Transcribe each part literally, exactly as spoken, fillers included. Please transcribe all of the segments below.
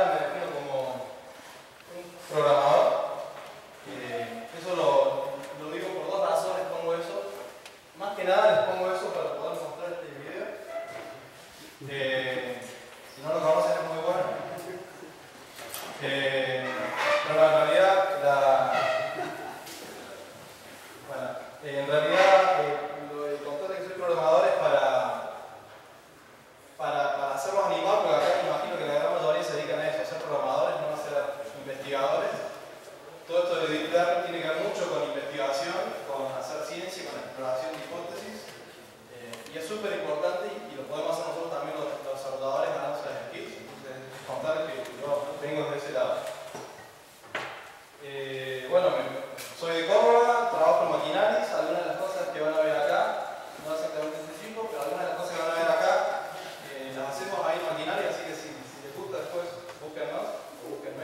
general me defino como un programador. Eh, eso lo, lo digo por dos razones, pongo eso. Más que nada les pongo eso para poder mostrar este video. Eh, si no lo conocen es muy bueno. Eh, pero en realidad, la, bueno, eh, en realidad eh, lo de contar que soy programador es para, para, para hacerlos animar, porque acá me imagino que la gran mayoría se dedican a eso, a ser programadores, no a ser investigadores. Todo esto de Deep Learning tiene que ver mucho con investigación, con hacer ciencia, con exploración de hipótesis, eh, y es súper importante y, y lo podemos hacer nosotros también los, los observadores ganando las skills. Entonces, contar que yo vengo de ese lado. Eh, bueno, me, soy de Córdoba, trabajo en Maquinaris. Algunas de las cosas que van a ver acá, no exactamente este chico, pero algunas de las cosas que van a ver acá eh, las hacemos ahí en Maquinaris, así que si, si les gusta después búsquennos o búsquenme.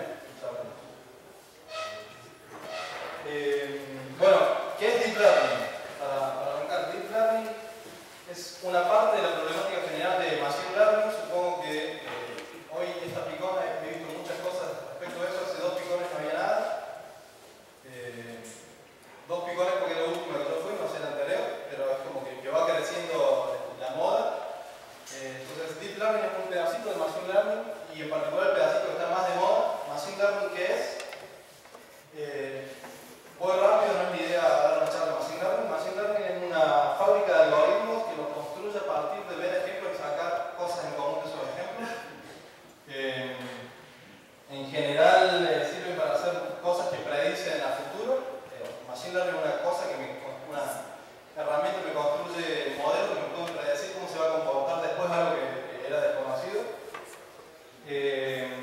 Eh, bueno, ¿qué es Deep Learning? Para, para arrancar, Deep Learning es una parte de la problemática general de Machine Learning. Supongo que eh, hoy esta picona he visto muchas cosas respecto a eso. Hace dos picones no había nada. Eh, dos picones porque es lo último que yo fui, no sé el anterior, pero es como que, que va creciendo la moda. Eh, entonces, Deep Learning es un pedacito de Machine Learning y en particular el pedacito que está más de moda. Machine Learning, ¿qué es? Eh, Voy rápido, no es mi idea dar una charla de Machine Learning. Machine Learning es una fábrica de algoritmos que los construye a partir de ver ejemplos y sacar cosas en común de esos ejemplos. Eh, en general eh, sirven para hacer cosas que predicen a futuro. Eh, Machine Learning es una cosa que me, una herramienta que me construye modelos que me pueden predecir cómo se va a comportar después de algo que, que era desconocido. Eh,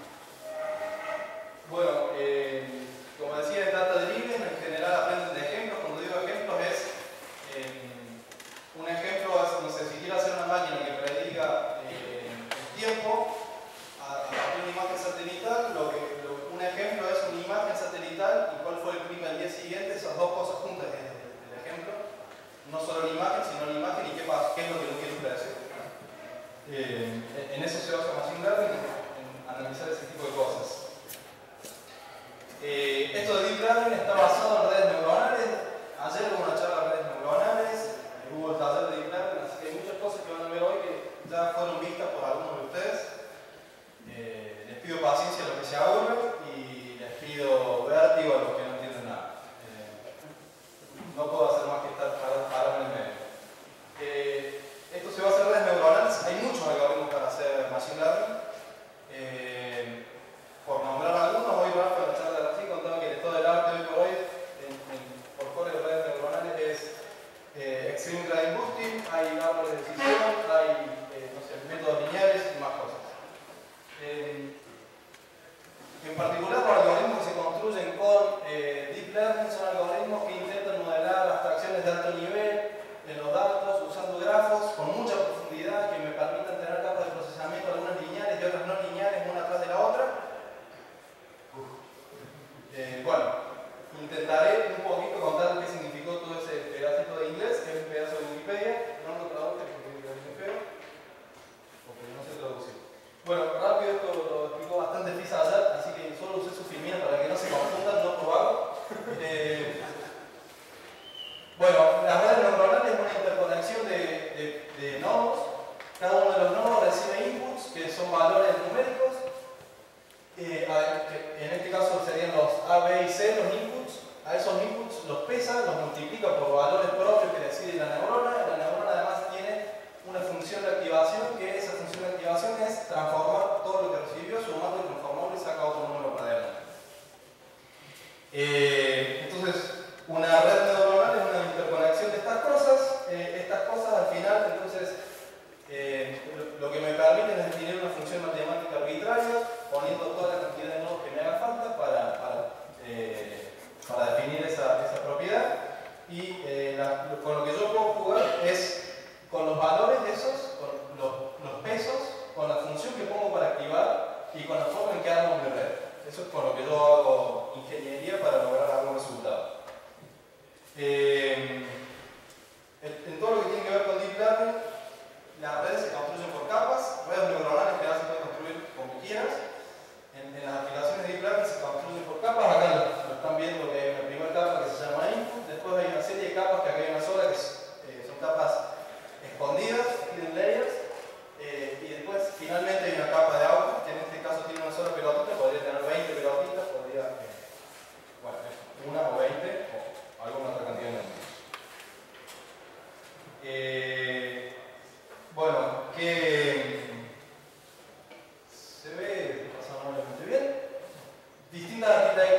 bueno, eh, como decía, es data driven, en general aprenden de ejemplos. Cuando digo ejemplos es, eh, un ejemplo es, no sé, si quiero hacer una máquina que prediga eh, el tiempo a, a partir de una imagen satelital, lo que, lo, un ejemplo es una imagen satelital y cuál fue el clima al día siguiente. Esas dos cosas juntas es el, el ejemplo. No solo la imagen, sino la imagen y qué, pasa, qué es lo que no quiero predecir. Eh, en eso se basa Machine Learning, en analizar ese tipo de cosas. Eh, esto de Deep Learning está basado en redes neuronales. Ayer hubo una charla de redes neuronales, hubo el taller de Deep Learning, así que hay muchas cosas que van a ver hoy que ya fueron vistas por algunos de ustedes. Eh, les pido paciencia a los que se aburren y les pido vértigo a los que no entienden nada. Eh, no puedo hacer más que estar parado en el medio. Eh, esto se va a hacer redes neuronales. Hay muchos algoritmos para hacer Machine Learning. Eh, por nombrar algunos, hoy Rafa en la charla de Rafí contaba que todo el arte hoy por hoy en, en, por core de redes neuronales es eh, Extreme Gradient Boosting, hay árboles de decisión, hay eh, no sé, métodos lineales y más cosas. Eh, en particular, los algoritmos que se construyen con eh, Deep Learning son algoritmos que intentan modelar abstracciones de alto nivel en los datos usando grafos con mucha profundidad que me permitan tener capas de procesamiento, algunas lineales y otras no lineales, una atrás de la otra. Eh, bueno, intentaré un poquito contar qué significó todo ese pedacito de inglés, que es un pedazo de Wikipedia. No lo traduje porque es muy feo, porque no sé traducir. Bueno, rápido, esto lo explicó bastante Fisa ayer, así que solo usé su filmina para que no se confundan, no probaron. Eh, bueno, las redes neuronales es una interconexión de, de, de nodos. Cada uno de los nodos recibe inputs, que son valores numéricos. Eh, en este caso serían los A, B y C, los inputs. A esos inputs los pesa, los multiplica por valores propios que decide la neurona. La neurona además tiene una función de activación, que esa función de activación es transformar todo lo que recibió, sumarlo y transformarlo y saca otro número para adelante. Eh, entonces, una red neuronal es una interconexión de estas cosas. Eh, estas cosas al final, entonces, eh, lo, lo que me permiten es definir una función matemática arbitraria, poniendo toda la cantidad de nodos que me haga falta para, para, eh, para definir esa, esa propiedad. Y eh, la, con lo que yo puedo jugar es con los valores de esos, con los, los pesos, con la función que pongo para activar y con la forma en que armo mi red. Eso es con lo que yo hago ingeniería para lograr algún resultado. Eh, en, en todo lo que tiene que ver con Deep Learning, las redes se construyen por capas, redes neuronales que se pueden construir como quieras.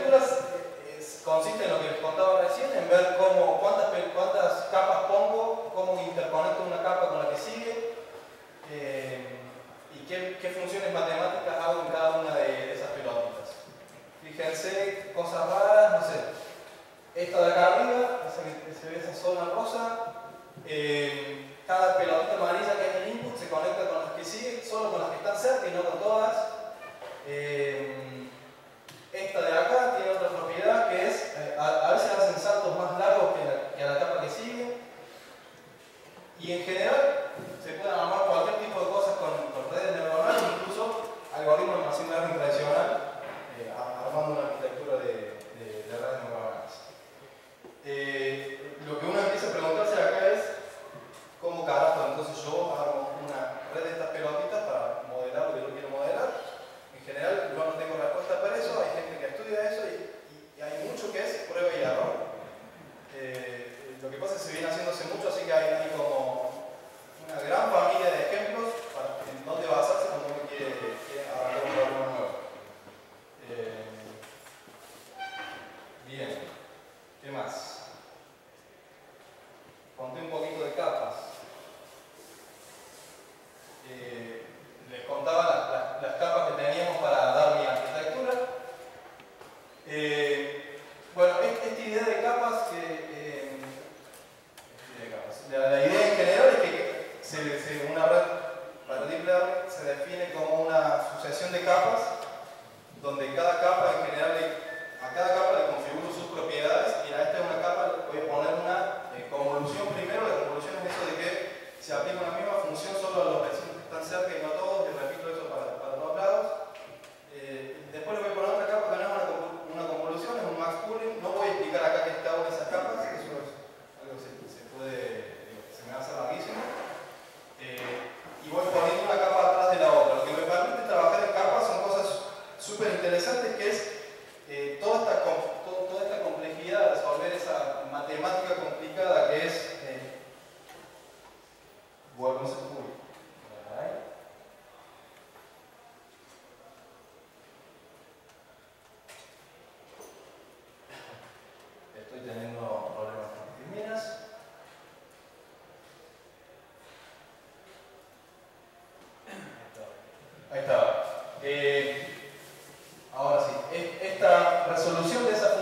arquitecturas es, consiste en lo que les contaba recién, en ver cómo, cuántas, cuántas capas pongo, cómo interconecto una capa con la que sigue, eh, y qué, qué funciones matemáticas hago en cada una de esas pelotitas. Fíjense, cosas raras, no sé. Esta de acá arriba, esa que se ve esa zona rosa, eh, cada pelotita amarilla que es el input se conecta con las que siguen, solo con las que están cerca y no con todas. Eh, esta de acá tiene otra propiedad que es, eh, a, a veces hacen saltos más largos que, la, que a la capa que sigue. Y en general se pueden armar cualquier tipo de cosas con, con redes neuronales, incluso algoritmos de machine learning tradicional, eh, armando una arquitectura de, de, de redes neuronales. Eh, lo que uno empieza a preguntarse acá es cómo carajo entonces yo armo una red de estas pelotitas para modelar lo que yo quiero modelar. En general yo no tengo respuesta para eso, hay gente que estudia eso y, y, y hay mucho que es prueba y error. Eh, lo que pasa es que se viene haciendo hace mucho, así que hay, hay como una gran familia de ejemplos para en dónde basarse cuando uno quiere, quiere arrancar un problema nuevo. Eh, bien, ¿qué más? Conté un poquito de capas. Eh, les contaba las, las, las capas que teníamos para dar mi arquitectura. Eh, bueno, esta idea de capas, que, eh, de capas. La, la idea en general es que se, se, una red para Deep Learning se define como una sucesión de capas, donde cada capa en general, le, a cada capa le configuro sus propiedades, y a esta una capa le voy a poner una eh, convolución primero. La convolución es eso de que se aplica una misma función solo a los vecinos que están cerca y no a todos, y repito eso para, para los lados. Eh, después le voy a poner otra capa que no es una, una convolución, es un max pooling. No voy a explicar acá qué es cada una de esas capas, eso es algo que se, se puede, se me hace larguísimo. Eh, y voy poniendo una capa atrás de la otra. Lo que me permite trabajar en capas son cosas súper interesantes, que es eh, toda, esta, todo, toda esta complejidad de resolver esa matemática complicada que es eh, bueno, no se puede. Estoy teniendo problemas con las minas. Ahí está. Eh, ahora sí, esta resolución de esa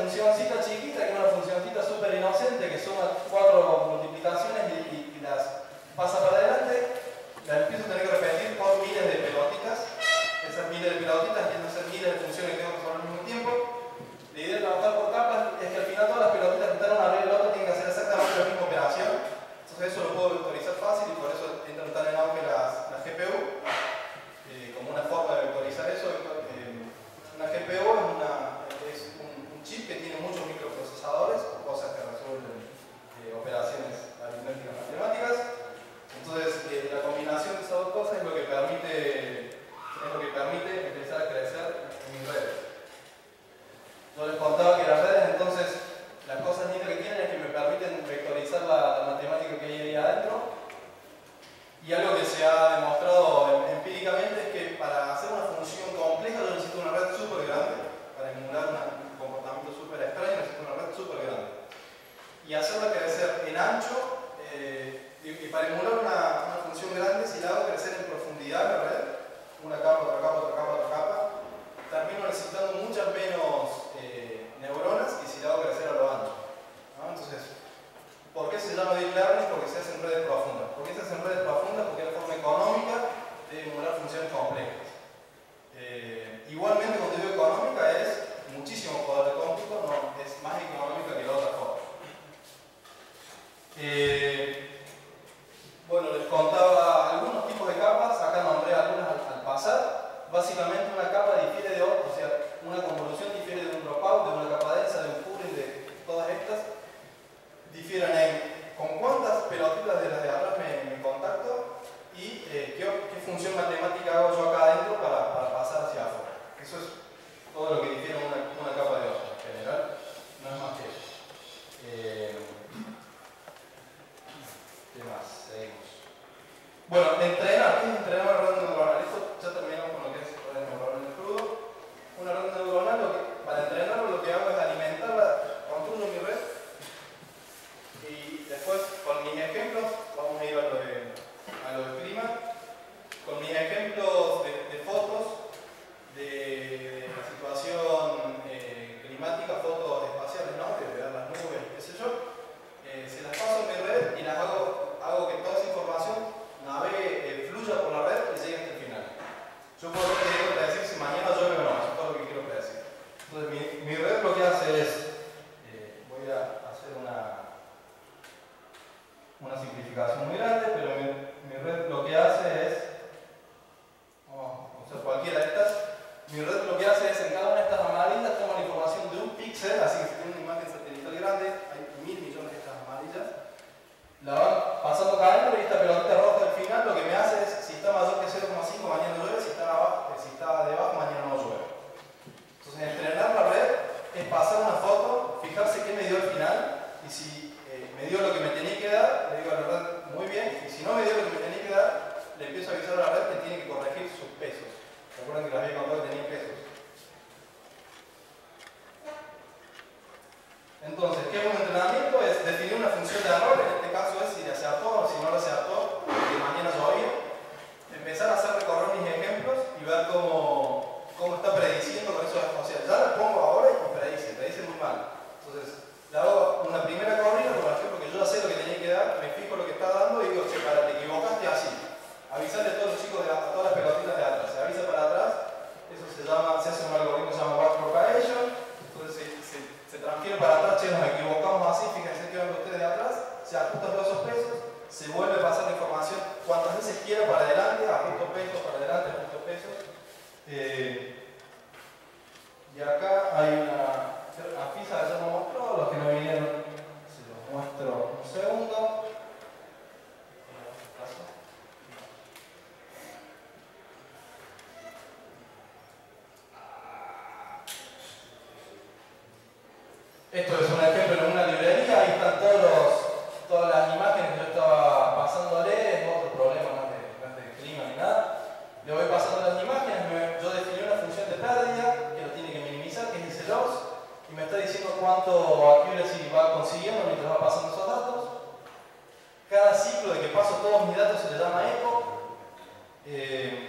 Esto es un ejemplo en una librería, ahí están todos los, todas las imágenes que yo estaba pasándole, es otro problema, no es de, no es de clima ni nada. Le voy pasando las imágenes, me, yo definí una función de pérdida que lo tiene que minimizar, que es ese loss, y me está diciendo cuánto accuracy va consiguiendo mientras va pasando esos datos. Cada ciclo de que paso todos mis datos se le llama epoch. Eh,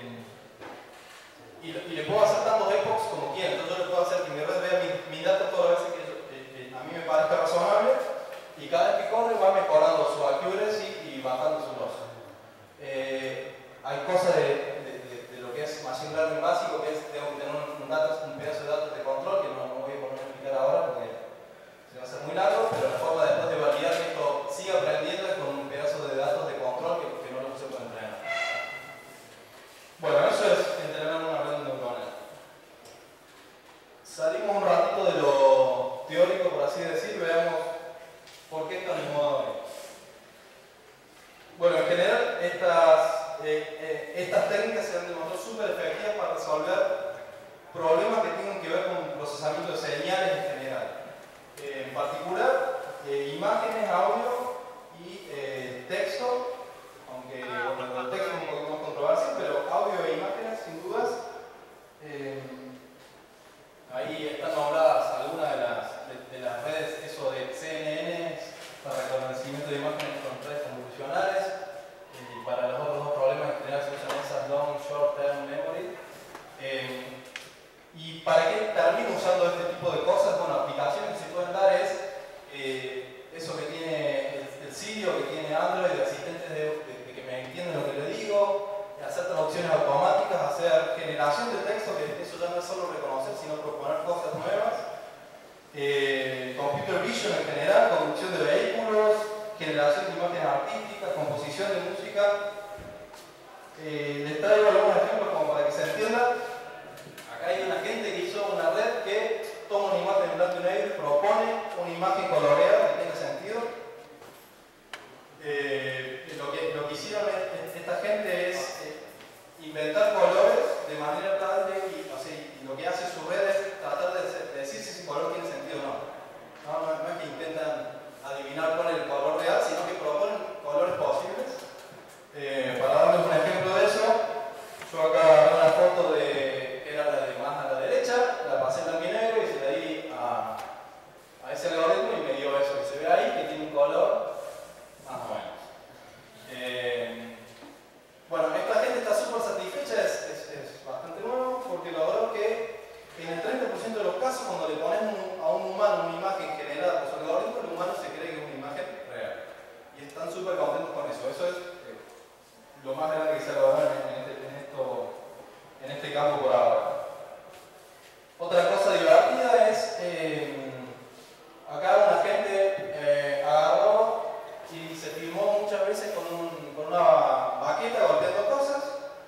y, y le puedo hacer tantos epochs como quiera, entonces yo le puedo hacer que mi red vea mis mi datos todas las veces que, yo, que, que a mí me parezca razonable, y cada vez que corre va mejorando su accuracy y bajando su loss. Eh, hay cosas de, de, de, de lo que es machine learning básico, que es tengo que tener un, un, datos, un pedazo de datos de control, que no, no voy a poner a explicar ahora porque se va a hacer muy largo, pero la forma después de validar que esto siga aprendiendo es con un pedazo de datos de control que, que no lo use para entrenar. Bueno, eso es entrenar una red neuronal. Salimos un ratito de lo teórico, por así decir, veamos por qué está de moda hoy. Bueno, en general, estas, eh, eh, estas técnicas se han demostrado súper efectivas para resolver problemas que tienen que ver con procesamiento de señales en general. Eh, en particular, eh, imágenes, audio y eh, texto, aunque bueno, el texto es un poquito más controversial, pero audio e imágenes, sin dudas. Eh, ahí están nombradas algunas de las, de, de las redes, eso de C N N, para reconocimiento de imágenes con redes convolucionales, y para los otros dos problemas en general se usan esas long, short term memory. Eh, y para qué termino usando este tipo de cosas, bueno, aplicaciones que se pueden dar es eh, eso que tiene el, el Sirio, que tiene Android, de asistentes de, de, de que me entienden lo que le digo, hacer traducciones automáticas, hacer generación de texto, que eso ya no es solo reconocer, sino proponer cosas nuevas. Eh, computer vision en general, conducción de vehículos, generación de imágenes artísticas, composición de música. Eh, les traigo algunos ejemplos como para que se entienda. Acá hay una gente que hizo una red que toma una imagen en blanco y negro y propone una imagen coloreada que tenga sentido. Eh, lo, que, lo que hicieron esta gente es eh, inventar colores de manera tal de que, o sea, y lo que hace su red es tratar de, de decir si ese color tiene sentido o no. No, no, no es que intentan adivinar cuál es el color real, sino que proponen colores posibles. Eh, para darles un ejemplo de eso, yo acá agarré una foto de, que era la de más a la derecha, la pasé en blanco y negro y se la di a, a ese algoritmo y me dio eso que se ve ahí, que tiene un color más o menos. Eh, bueno, esta gente está súper satisfecha, es, es, es bastante nuevo, porque logró que en el treinta por ciento de los casos, cuando le pones un, a un humano una imagen generada por su algoritmo, el humano se cree que es una imagen real. Y están súper contentos con eso. Eso es eh, lo más grande que se ha logrado en, este, en, esto, en este campo por ahora. Otra cosa divertida es, eh, acá una gente eh, agarró y se filmó muchas veces con, un, con una baqueta golpeando cosas.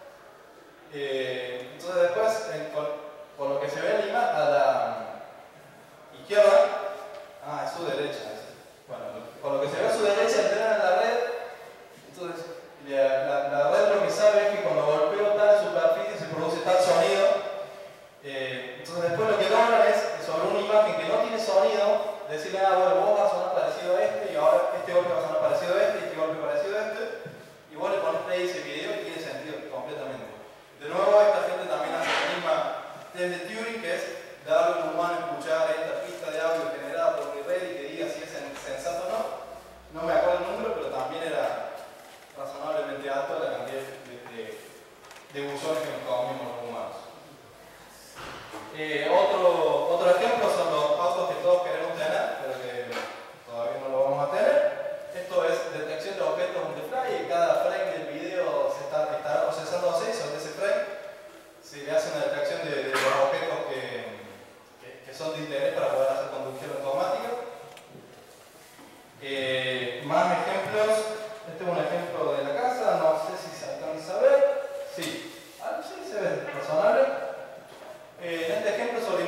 Eh, entonces después, en, con, con lo que se ve en la imagen, a la izquierda, ah, es su derecha. Bueno, con lo que se ve a su derecha, entrenan en la red. Entonces, la, la, la red lo que sabe es que cuando golpeo tal superficie se produce tal sonido. Eh, entonces después lo que logran es, sobre una imagen que no tiene sonido, decirle, ah, bueno, vos vas a sonar parecido a este, y ahora este golpe va a sonar parecido a este, y este golpe parecido a este, y vos le pones play a ese video y tiene sentido completamente. De nuevo, esta gente también hace la misma test de Turing, que es darle a un humano a escuchar esta pista de audio generada por mi red y que diga si es sensato o no. No me acuerdo el número, pero también era razonablemente alto la cantidad de, de, de buzones que nos comimos los humanos. Eh, otro, otro ejemplo son los autos que todos queremos tener, pero que todavía no lo vamos a tener. Esto es detección de objetos on the fly, y cada frame del video se está, estará procesándose, y sobre ese frame se le hace una detección de, de los objetos que, que, que son de interés para poder hacer conducción automática. Eh, más ejemplos. Este es un ejemplo de la casa, no sé si se alcanza a ver. Sí, ah, sí se ve razonable. Eh, en este ejemplo sobre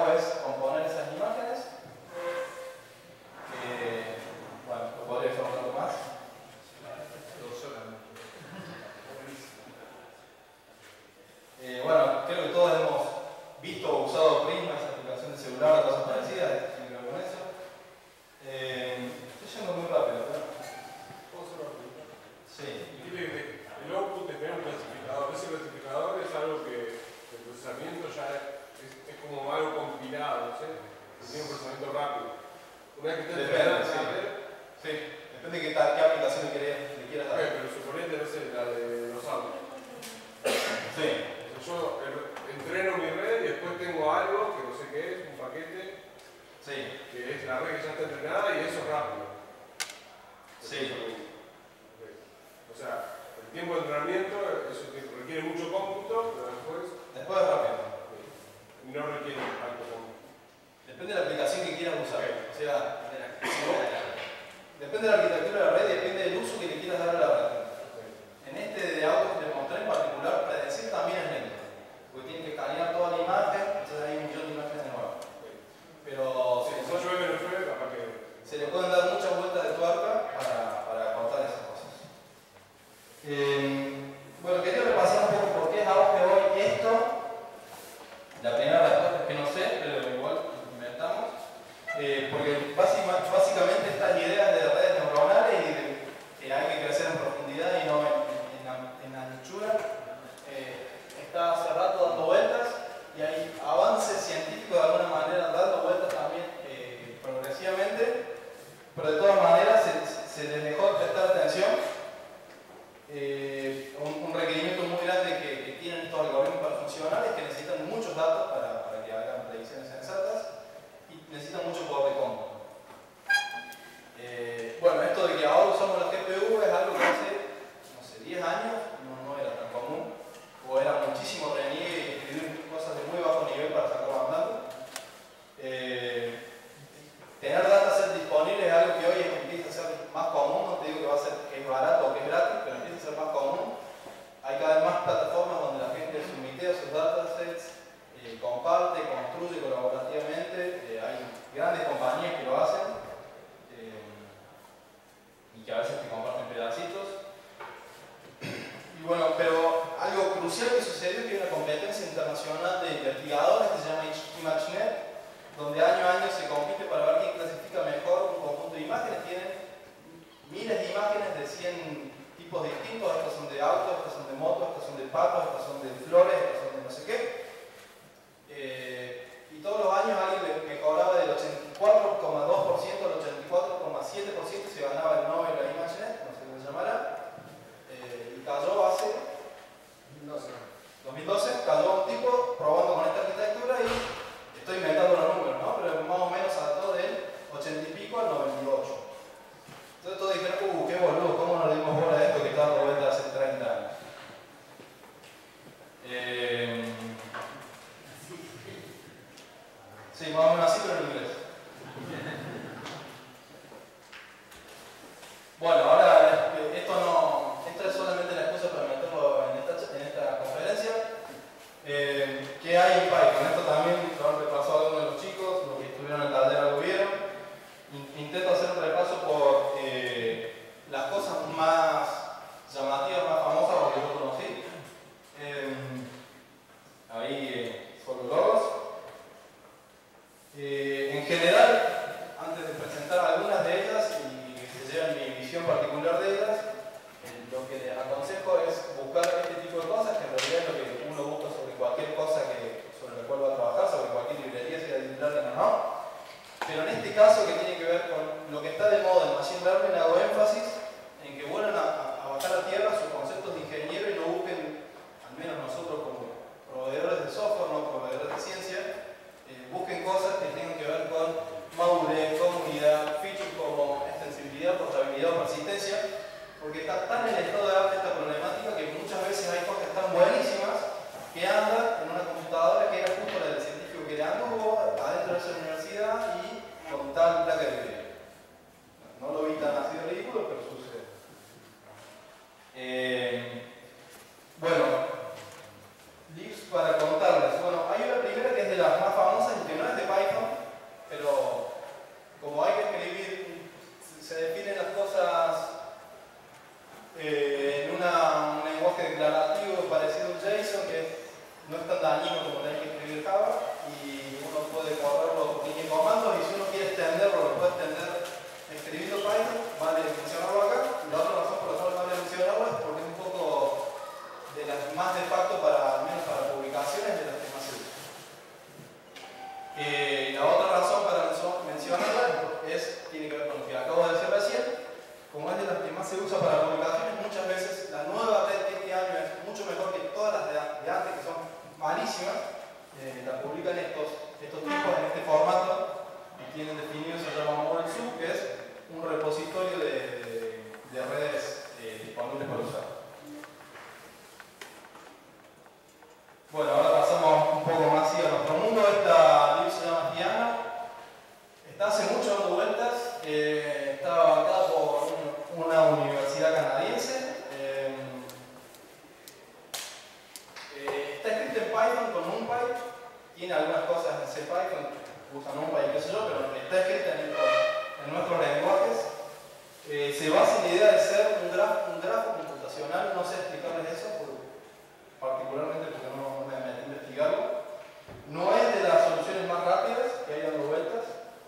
es componer esas imágenes. Eh, bueno, lo podría hacer un poco más. Eh, bueno, creo que todos hemos visto o usado Prisma, esa aplicación de celular o cosas parecidas, tiene que ver con eso. Eh, estoy yendo muy rápido, ¿verdad? ¿Puedo hacer una pregunta? Sí. El output de tener un clasificador. Ese clasificador es algo que el procesamiento ya es, es como algo compilado, ¿no sé? Tiene un procesamiento rápido. Una vez que te Depende, entrenando, sí. a ver. Sí, depende de qué, tal, qué aplicación le, querés, le quieras dar. Okay, pero suponete, no sé, la de los autos. Sí. Yo entreno mi red y después tengo algo que no sé qué es, un paquete, Sí. que es la red que ya está entrenada y eso es rápido. Sí. O sea, el tiempo de entrenamiento, eso requiere mucho cómputo, pero después... Después es rápido. No requiere tanto cómputo. Depende de la aplicación que quieras usar. O sea, depende de la arquitectura de la red y depende del uso que le quieras dar a la red. En este de autos que les mostré en particular, predecir también es lento. Porque tiene que escanear toda la imagen, entonces hay un millón de imágenes nuevas. Pero si no llueve, no llueve, capaz que... se le pueden dar muchas vueltas de tuerca para, para contar esas cosas. Eh, bueno, quería repasar un poco por qué es auge hoy esto. La primera respuesta es que no sé, pero igual lo inventamos. Eh, porque básicamente estas ideas de redes neuronales y de que hay que crecer en profundidad y no en, en, en anchura, eh, está hace rato dando vueltas y hay avances científicos de alguna manera dando vueltas también eh, progresivamente, pero de todas maneras se, se les dejó prestar atención. Eh, un, un requerimiento muy grande que, que tienen estos algoritmos para funcionar es que necesitan muchos datos para, para que hagan predicciones sensatas y necesitan mucho poder de cómputo. Eh, bueno, esto de que ahora usamos la G P U es algo que hace, no sé, diez años no, no era tan común, o era muchísimo reniegue y escribir cosas de muy bajo nivel para sacarlo andando. Eh, tener datasets disponibles es algo que hoy empieza a ser más común, no te digo que va a ser que es barato o que es gratis, pero empieza a ser más común. Hay cada vez más plataformas donde la gente sumitea sus datasets, eh, comparte, construye colaborativamente, eh, hay grandes compañías que lo hacen. Y que a veces te comparten pedacitos. Y bueno, pero algo crucial que sucedió es que hay una competencia internacional de investigadores que se llama ImageNet, donde año a año se compite para ver quién clasifica mejor un conjunto de imágenes. Tienen miles de imágenes de cien tipos distintos, estas son de autos, estas son de motos, estas son de patos, estas son de flores, estas son de no sé qué. Eh, y todos los años alguien mejoraba del ochenta y cuatro coma dos por ciento al ochenta y cuatro coma siete por ciento y se ganaba el Nobel a ImageNet, no sé cómo se llamará. Eh, y cayó hace dos mil doce, cayó un tipo probando con esta arquitectura y estoy inventando los números, ¿no? Pero más o menos saltó del ochenta y pico al noventa y ocho. Entonces todos dijeron, uh, qué boludo, ¿cómo no le dimos bola a esto que estaba dando vuelta hace treinta años? Eh, sí, más o menos así, pero en inglés. Bueno, ahora esto no, esto es solamente la excusa para meterlo en esta, en esta conferencia. Eh, ¿Qué hay en Python? Esto también lo repasó a algunos de los chicos, los que estuvieron en el taller lo vieron. Intento hacer un repaso por eh, las cosas más llamativas, más famosas, porque yo conocí. Eh, ahí eh, solo logos. Eh, en general, antes de presentar algunas de ellas y que se lleven mi visión particular de ellas, eh, lo que les aconsejo es buscar este tipo de cosas, que en realidad es lo que uno busca sobre cualquier cosa que, sobre la cual va a trabajar, sobre cualquier librería, sea de deep learning o no. Pero en este caso, que tiene que ver con lo que está de moda en Machine Learning, hago énfasis en que vuelvan a, a bajar a tierra sus conceptos de ingeniero y no busquen, al menos nosotros como proveedores de software, no proveedores de ciencia, eh, busquen cosas que tengan que ver con madurez, comunidad, features como extensibilidad, portabilidad o persistencia, porque está tan en el estado de arte esta problemática que muchas veces hay cosas que están buenísimas que andan en una computadora que era justo la del científico que le anduvo adentro de esa universidad y con tal placa de video. No lo vi tan así de ridículo, pero sucede. Eh, bueno, lips para contarles. Bueno, hay una primera que es de las más famosas y que no es de mencionarla es, tiene que ver con lo que acabo de decir recién. Como es de las que más se usa para publicaciones, muchas veces la nueva red de este año es mucho mejor que todas las de, de antes, que son malísimas. Eh, la publican estos, estos tipos en este formato y tienen definido, se llama ModelSub, que es un repositorio de, de, de redes eh, disponibles para usar. Bueno, ahora pasamos un poco más hacia nuestro mundo. Esta lib se llama Piano. Está hace mucho dando vueltas. Eh, está bancada por un, una universidad canadiense. Eh, eh, está escrita en Python con NumPy. Tiene algunas cosas en CPython, usa NumPy y qué sé yo, pero está escrita en, en nuestros lenguajes. Eh, se basa en la idea de ser un grafo, un grafo computacional. No sé explicarles eso, porque, particularmente porque no me metí a investigarlo. No es de las soluciones más rápidas que hay dando vueltas,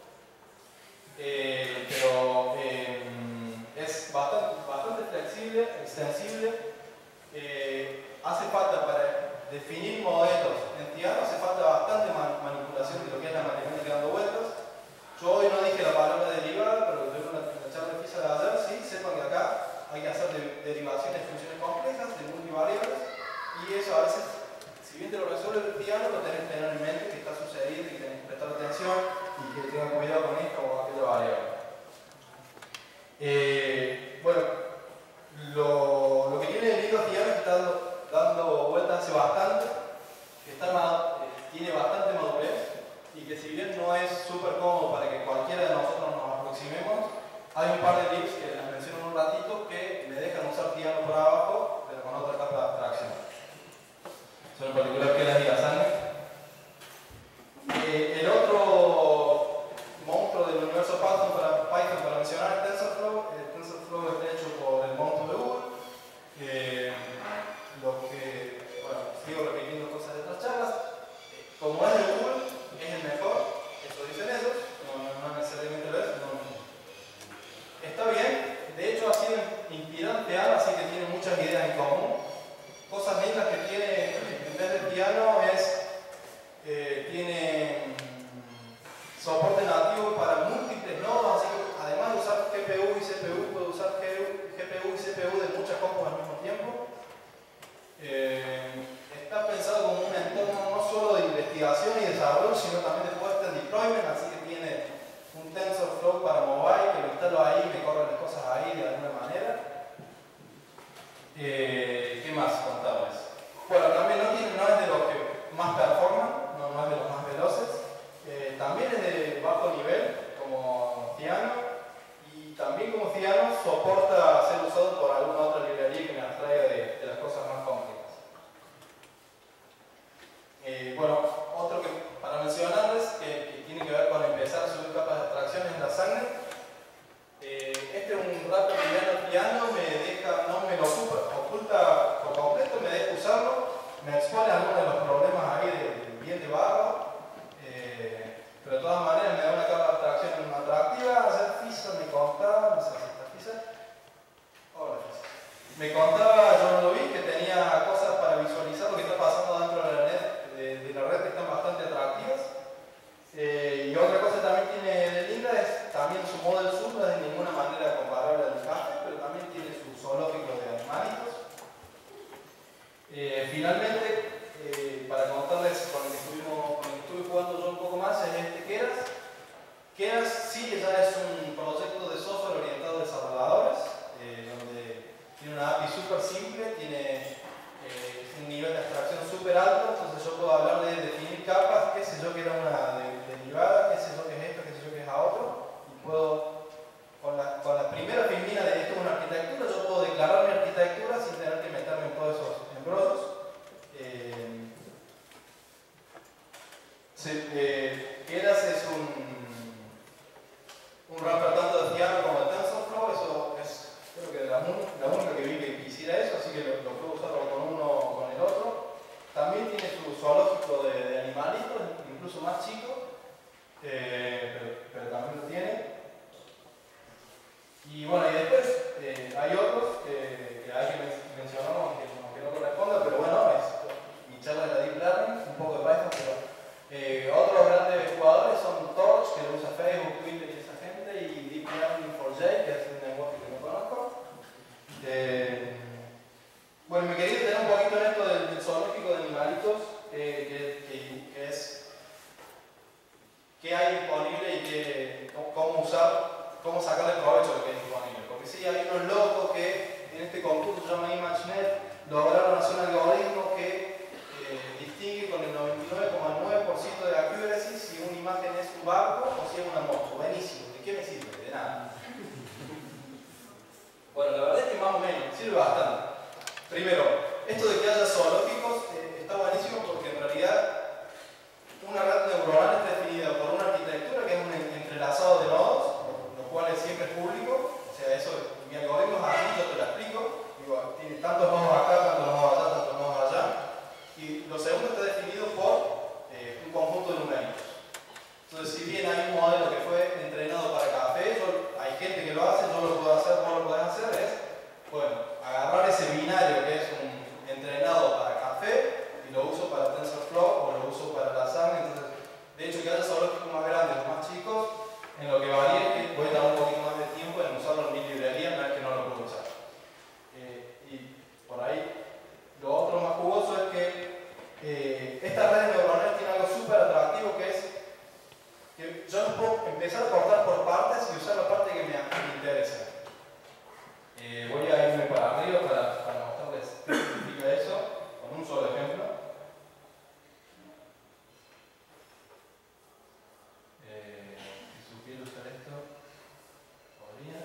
eh, pero eh, es bastante, bastante flexible, extensible. Eh, hace falta para definir modelos en Tiano, hace falta bastante man manipulación de lo que es la matemática dando vueltas. Yo hoy no dije la palabra derivada, pero en la, la charla de física de ayer, sí, sepan que acá hay que hacer de, derivaciones de funciones complejas, de multivariables, y eso a veces, si bien te lo resuelve el piano, lo tenés que tener en mente que está sucediendo y que tenés que prestar atención y que tengan cuidado con esto o aquella variable. Eh, bueno, lo, lo que tiene el libro Piano es que está dando, dando vueltas hace bastante, que está, eh, tiene bastante madurez y que si bien no es súper cómodo para que cualquiera de nosotros nos aproximemos, hay un par de libros que les menciono en un ratito que me dejan usar Piano por abajo, pero con otra capa de abstracción. Son en particular Keras y Gazangue. Eh, el otro monstruo del universo Python para, Python para mencionar es TensorFlow. El TensorFlow está hecho por el monstruo de Google. Eh, lo que, bueno, sigo repitiendo cosas de otras charlas. Eh, como es de Google, es el mejor. Eso dicen ellos. No, no, no necesariamente lo es. No. Está bien. De hecho, ha sido inspirado en Piano, así que tiene muchas ideas en común. Cosas lindas que tiene en vez de Piano es eh, tiene soporte nativo para múltiples nodos, así que además de usar G P U y C P U, puede usar G P U y C P U de muchas compus al mismo tiempo. Eh, está pensado como un entorno no solo de investigación y desarrollo, sino también de puesta en deployment, así que tiene un TensorFlow para mobile, que lo instalo ahí y me corren las cosas ahí de alguna manera. Eh, ¿Qué más contarles? Bueno, también no, tiene, no es de los que más performan, no, no es de los más veloces. Eh, también es de bajo nivel, como Ciano, y también como Ciano soporta ser usado por alguna otra librería que me abstraiga de, de las cosas más complejas. Eh, bueno, otro que para mencionarles que, que tiene que ver con empezar a subir capas de abstracción es la sangre. Eh, este es un rato liviano piano, me deja, no me lo ocupa, oculta por completo, me deja usarlo, me expone algunos de los problemas ahí del bien de barro, eh, pero de todas maneras me da una capa de abstracción atractiva. Hacer FISA me contaba, no sé si está FISA, hola FISA, me contaba John Lewis que tenía cosas para visualizar lo que está pasando dentro de la red, de, de la red que están bastante atractivas. Eh, y otra cosa que también tiene de linda es también su ModelSub, no es de ninguna manera comparable al Café, pero también tiene su zoológico de animalitos. Eh, finalmente, eh, para contarles con el, que estuvimos, con el que estuve jugando yo un poco más, es este Keras. disponible y que, cómo usar, cómo sacarle provecho a lo que es disponible. Porque sí, hay unos locos que en este concurso que se llama ImageNet lograron hacer un algoritmo que eh, distingue con el noventa y nueve coma nueve por ciento de accuracy si una imagen es un barco o si es una moto. Buenísimo. ¿De qué me sirve? De nada. Bueno, la verdad es que más o menos sirve bastante. Primero, esto de que haya zoológicos eh, está buenísimo porque en realidad una red neuronal está definida por una arquitectura que es un entrelazado de nodos, lo cual siempre es público. O sea, eso, mi algoritmo es así, yo te lo explico. Digo, tiene tantos nodos acá, tantos nodos allá, tantos nodos allá. Y lo segundo está definido por eh, un conjunto de numéricos. Entonces, si bien hay un modelo que fue entrenado para café, yo, hay gente que lo hace, yo lo puedo hacer, vos lo podés hacer, es, bueno, agarrar ese binario que es un entrenado para café y lo uso para TensorFlow o lo uso para lasaña. Entonces, de hecho, que haya zoológicos más grandes o más chicos, en lo que varía es que voy a dar un poquito más de tiempo en usarlo en mi librería, no es que no lo puedo usar. Eh, y por ahí, lo otro más jugoso es que eh, esta red neuronal tiene algo súper atractivo que es que yo no puedo empezar a cortar por partes y usar la parte que me, me interesa. Eh, voy a irme para arriba para, para mostrarles qué significa eso con un solo ejemplo. Eh, si supiera usar esto, podría.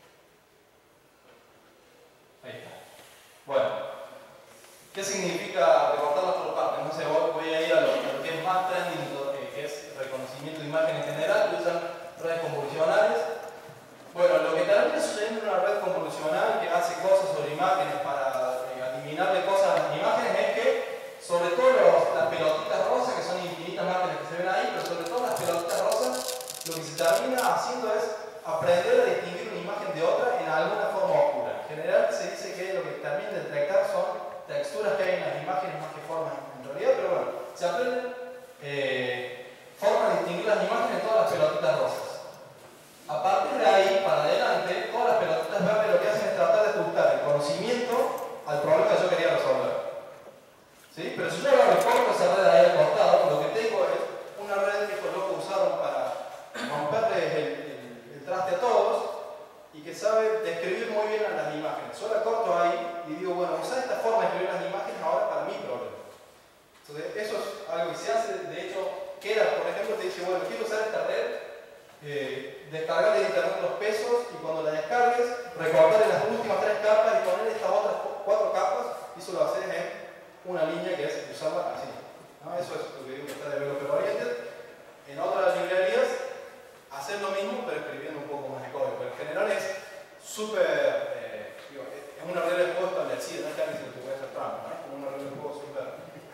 Ahí está. Bueno, ¿qué significa recortarlas por partes? No sé, voy a ir a lo, a lo que es más trending, que es reconocimiento de imagen en general, que usan redes convolucionales. Bueno, lo que termina sucediendo en una red convolucional que hace cosas sobre imágenes para eh, eliminarle cosas a las imágenes es que, sobre todo los, las pelotitas rosas, que son infinitas más que las que se ven ahí, pero sobre todo las pelotitas rosas, lo que se termina haciendo es aprender a distinguir una imagen de otra en alguna forma oscura. En general se dice que lo que termina de detectar son texturas que hay en las imágenes más que formas en realidad, pero bueno, se aprenden eh, formas de distinguir las imágenes en todas las pelotitas rosas. A partir de ahí, para adelante, todas las pelotitas verdes lo que hacen es tratar de ajustar el conocimiento al problema que yo quería resolver. ¿Sí? Pero si yo agarro y corto esa red ahí al costado, lo que tengo es una red que estos locos usaron para romperles el, el, el traste a todos y que sabe describir muy bien a las imágenes. Yo la corto ahí y digo, bueno, usar esta forma de escribir las imágenes ahora para mi problema. Entonces, eso es algo que se hace. De hecho, Keras, por ejemplo, te dice, bueno, quiero usar esta red. Eh, descargar de internet los pesos y cuando la descargues recortar en las últimas tres capas y poner estas otras cuatro capas y eso lo haces en una línea que es usarla así, ¿no? Eso es lo que digo que está developer oriented. En otras librerías hacer lo mismo pero escribiendo un poco más de código, pero en general es súper eh, es una regla de juego establecida, no es que alguien se le puede hacer trampa, ¿no? Es como una regla de juego súper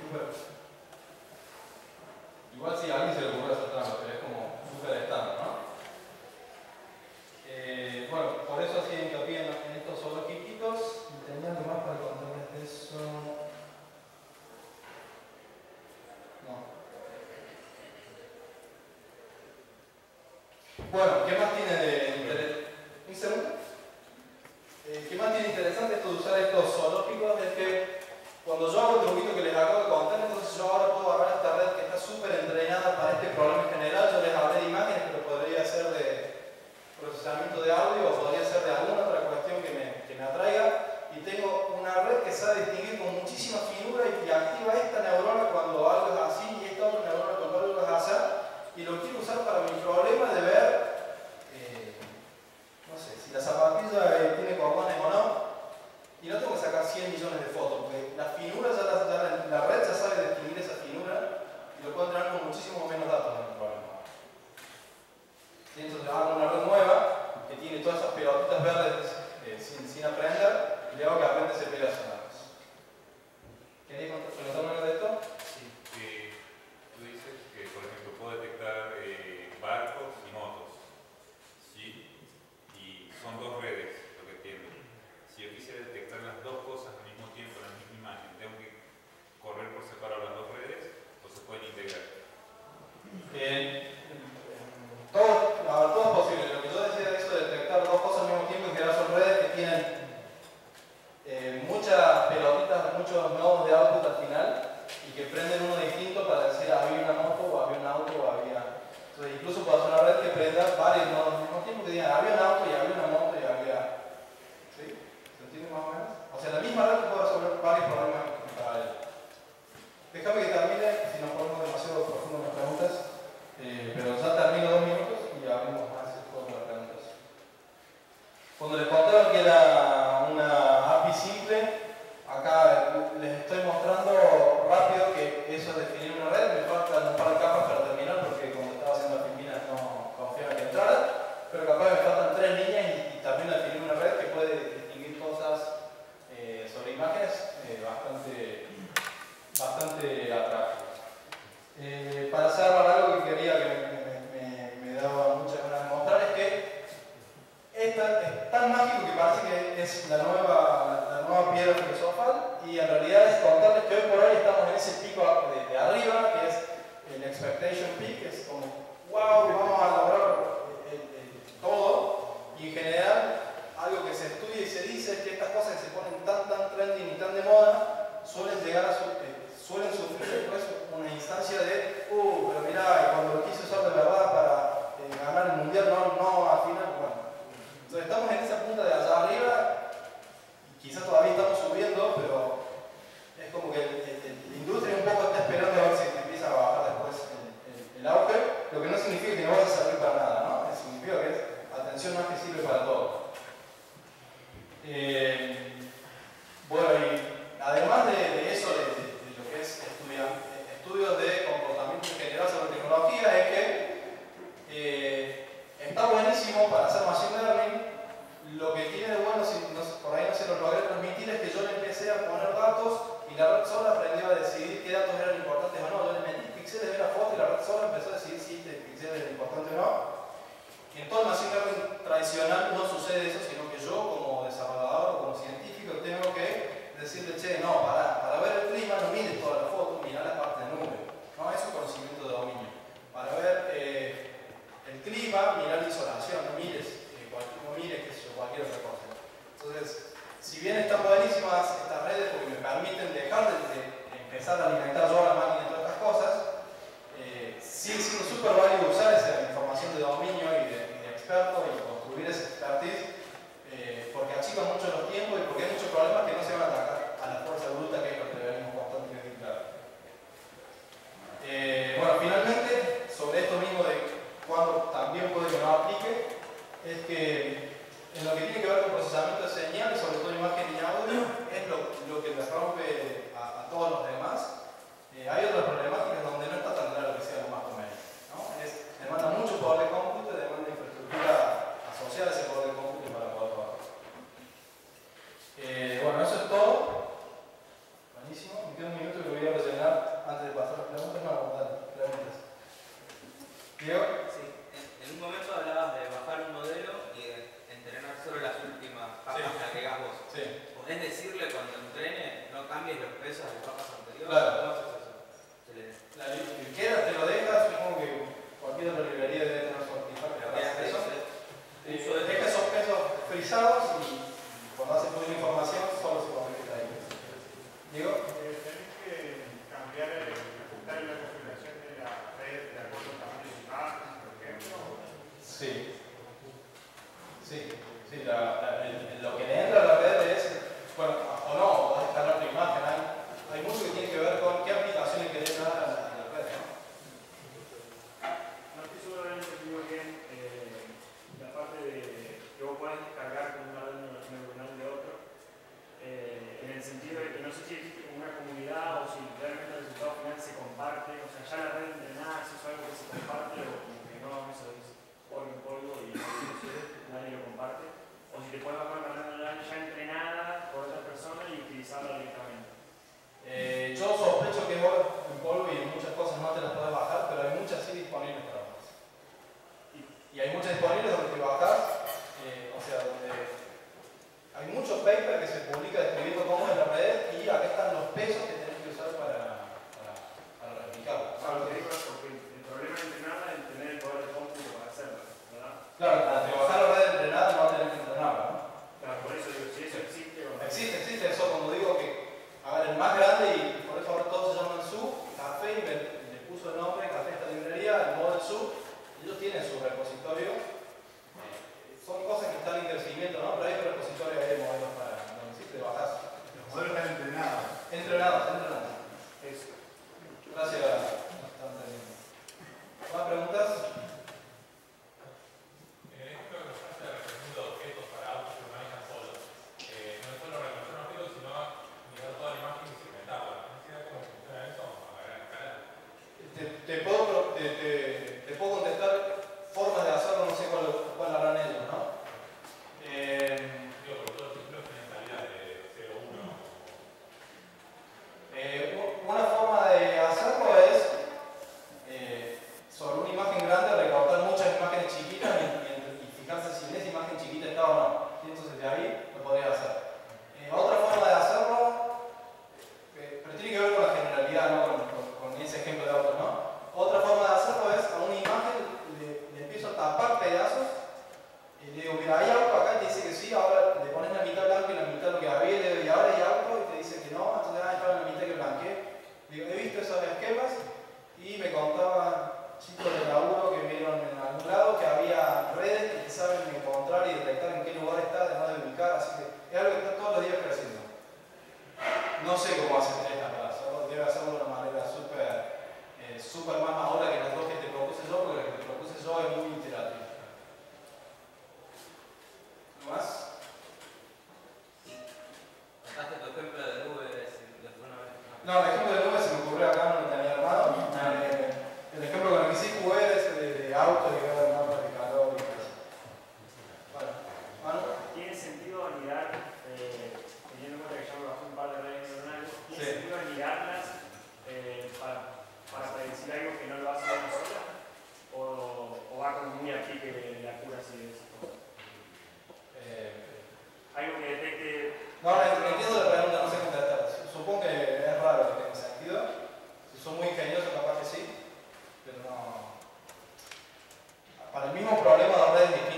igual si a alguien se le puede hacer trampa, pero es como súper estándar, ¿no? Eh, bueno, por eso hacía hincapié en, en estos zoológicos. Y tenía algo más para contarles de eso. No. Bueno, ¿qué más tiene de interesante? ¿Un segundo? Eh, ¿Qué más tiene interesante esto de usar estos zoológicos? Es que cuando yo hago el truquito que les acabo de contar, entonces yo ahora puedo agarrar esta red que está súper entrenada para este problema en general. Yo les hablé de imágenes, pero podría ser de procesamiento de audio o podría ser de alguna otra cuestión que me, que me atraiga. Y tengo una red que sabe distinguir con muchísima finura y, y activa esta neurona cuando algo es así y esta otra neurona cuando algo es así. Y lo quiero usar para mi problema de ver, eh, no sé, si la zapatilla eh, tiene cordones o no. Y no tengo que sacar cien millones de fotos, porque la finura, ya la, ya la, la red ya sabe distinguir esa finura y lo puedo entrenar con muchísimo menos datos en el problema. varios nodos al mismo tiempo que digan, había un auto y había una moto y había... ¿Sí? ¿Se entiende más o menos? O sea, la misma red puede resolver varios problemas en paralelo. Déjame que termine, si nos ponemos demasiado profundo en las preguntas, eh, pero ya termino dos minutos y abrimos más el juego de las preguntas. Cuando les contaba que era una A P I simple, acá les estoy mostrando rápido que eso de definir una red, me faltan un par de capas para terminar porque cuando estaba haciendo las Filipinas no confiaba que entrara, pero capaz me faltan tres líneas y, y también definir una red que puede distinguir cosas eh, sobre imágenes eh, bastante, bastante atractivas. Eh, para cerrar, algo que quería que me, me, me, me daba muchas ganas de mostrar es que esta es tan mágico que parece que es la nueva, la nueva piedra filosofal y en realidad es contarles que hoy por hoy estamos en ese pico de, de arriba que es el expectation peak, que es como wow, vamos a lograr el, el, el todo, y en general algo que se estudia y se dice es que estas cosas que se ponen tan tan trending y tan de moda suelen llegar a su, eh, suelen sufrir después una instancia de uh, pero mirá, cuando lo quise usar de verdad para eh, ganar el mundial no, no al final, bueno. Entonces estamos en esa punta de allá arriba, quizás todavía estamos subiendo, pero es como que el, el, la industria un poco está esperando a ver si empieza a bajar después el, el, el auge, lo que no significa que no vaya a servir para nada, ¿no? Significa que es atención más que sirve para todo. Eh, bueno, y además de, de eso, de, de, de lo que es estudiar, estudios de comportamiento en general sobre tecnología, es que eh, está buenísimo para hacer machine learning. Lo que tiene de bueno, si no, por ahí no se lo logré transmitir, es que yo le empecé a poner datos y la red sola aprendió a decidir qué datos eran importantes o no. Yo le metí píxeles de la foto y la red sola empezó a decidir si este píxel era importante o no. Y en todo el machine learning tradicional no sucede eso, sino que yo como desarrollador o como científico tengo que decirle, che, no, para, para ver el clima no mires toda la foto, mira la parte de nube. No, eso es conocimiento de dominio. Para ver eh, el clima, mira la insolación, no mires, eh, cualquier, no mires qué sé yo, cualquier otra cosa. Entonces, si bien están buenísimas estas redes porque me permiten dejar de, de empezar a alimentar yo a la máquina y todas estas cosas, eh, sigue siendo súper válido usar esa información de dominio y de, y de experto y construir ese expertise eh, porque achica mucho los tiempos y porque hay muchos problemas que no se van a atacar a la fuerza bruta que es lo que debemos constantemente claro. Eh, bueno, finalmente, sobre esto mismo de cuando también puede que no aplique, es que en lo que tiene que ver con procesamiento de señales, sobre todo imagen y audio, es lo, lo que les rompe a, a todos los demás. Eh, hay otras problemáticas donde no está tan claro que sea lo más conveniente, ¿no? Es, demanda mucho poder de cómputo, demanda infraestructura asociada a ese poder de cómputo para poder trabajar. Eh, bueno, eso es todo. Buenísimo. Me queda un minuto que voy a rellenar antes de pasar las preguntas. No, dale, preguntas. Diego. Sí, en, en un momento hablabas de bajar un modelo y de entrenar solo las últimas capas Sí. que agregás vos. Sí. ¿Podés decirle cuando entrene no cambies los pesos de capas anteriores? Claro. ¿Cómo haces eso? Se le... La que queda te lo dejas, supongo que cualquier otra librería debe tener su artefacto que hagas eso. Eh, deja esos pesos frisados y cuando haces toda la información solo se convierte ahí. Diego. Eh, ¿Tenés que cambiar, el, ajustar la configuración de la red de acuerdo al tamaño de imagen, por ejemplo? Sí. Sí. Sí, la, la, el, lo que le entra a la red es, bueno, o no, podés escalar tu imagen. Hay, hay mucho que tiene que ver con qué aplicaciones querés dar a la, a la red, ¿no? No estoy seguro de haber entendido bien eh, la parte de que vos podés descargar con una red neuronal de otro, eh, en el sentido de que no sé si existe como una comunidad o si realmente el resultado final se comparte, o sea, ya la red entrenada si es algo que se comparte o como que no, eso es polvo en polvo y no sé, nadie lo comparte, o si te puedes bajar una red neuronal ya entrenada por otra persona y utilizarla directamente. Eh, yo sospecho que vos en polvo y en muchas cosas no te las podés bajar, pero hay muchas sí disponibles para vos. Y, y hay muchas disponibles donde te bajás, eh, o sea, donde hay muchos papers que se publican describiendo cómo es la red y acá están los pesos que tenés que usar para, para, para replicarlo. Ah, lo que digo es porque el problema de entrenarla es tener el poder de cómputo para hacerlo, ¿verdad? Claro, para trabajar la red entrenada no tenés que entrenarla, ¿no? Claro, por eso digo, si eso existe o no. Existe, existe eso cuando digo que, a ver, el más grande, y por eso ahora todos se llaman S U, Café, y me, le puso el nombre, Café esta librería, el model S U, ellos tienen su repositorio algo muy iterativo. ¿Algo más? Contaste tu ejemplo de nubes y alguna vez. No, el ejemplo de nube se me ocurrió acá, no lo tenía armado. Eh, el ejemplo con el que sí jugué es de, de autos y ver mapas de calor y cosas. Bueno, Manu. ¿Tiene sentido anidar, eh, teniendo en cuenta que ya me bajé un par de redes neuronales, ¿tiene Sí. sentido anidarlas eh, para, para predecir algo que no lo hace una sola? ¿O, o va como muy a pique de la cura así de eso? Eh, Algo que detecte. no, entiendo la pregunta, no sé contestar. Supongo que es raro que tenga sentido. Si son muy ingeniosos, capaz que sí. Pero no. Para el mismo problema de redes